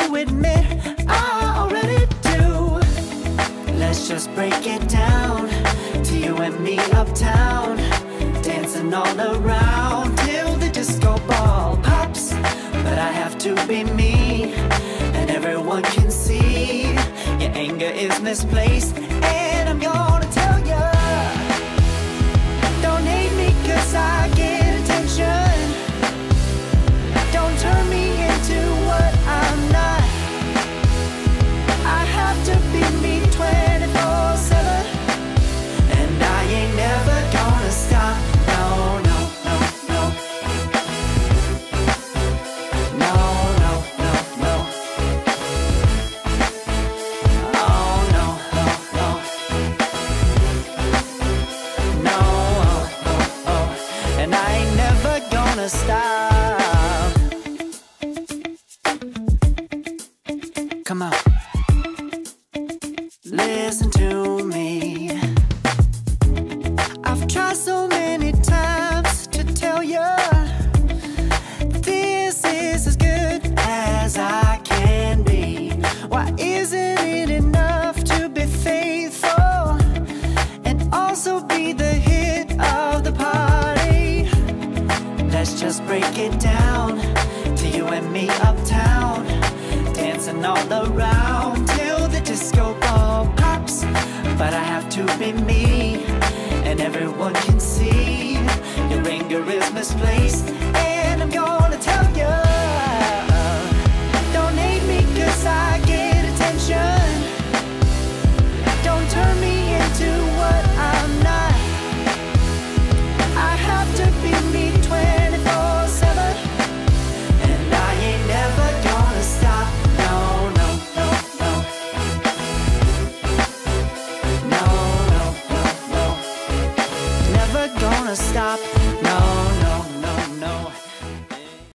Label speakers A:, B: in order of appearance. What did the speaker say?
A: to admit I already do. Let's just break it down to you and me uptown, dancing all around till the disco ball pops. But I have to be me, and everyone can see your anger is misplaced. And I'm gonna tell ya, don't hate me 'cause I get attention. Don't turn me into what I'm not. I have to be me 24/7, and I ain't never gonna stop. No, no, no, no. No, no, no, no. Oh, no, no, no. No, oh, oh, oh. And I ain't never gonna stop. Come on, listen to me. I've tried so many times to tell you this is as good as I can be. Why isn't it enough to be faithful and also be the hit of the party? Let's just break it down to you and me uptown, dancing all around till the disco ball pops. But I have to be me, and everyone can see your anger is misplaced.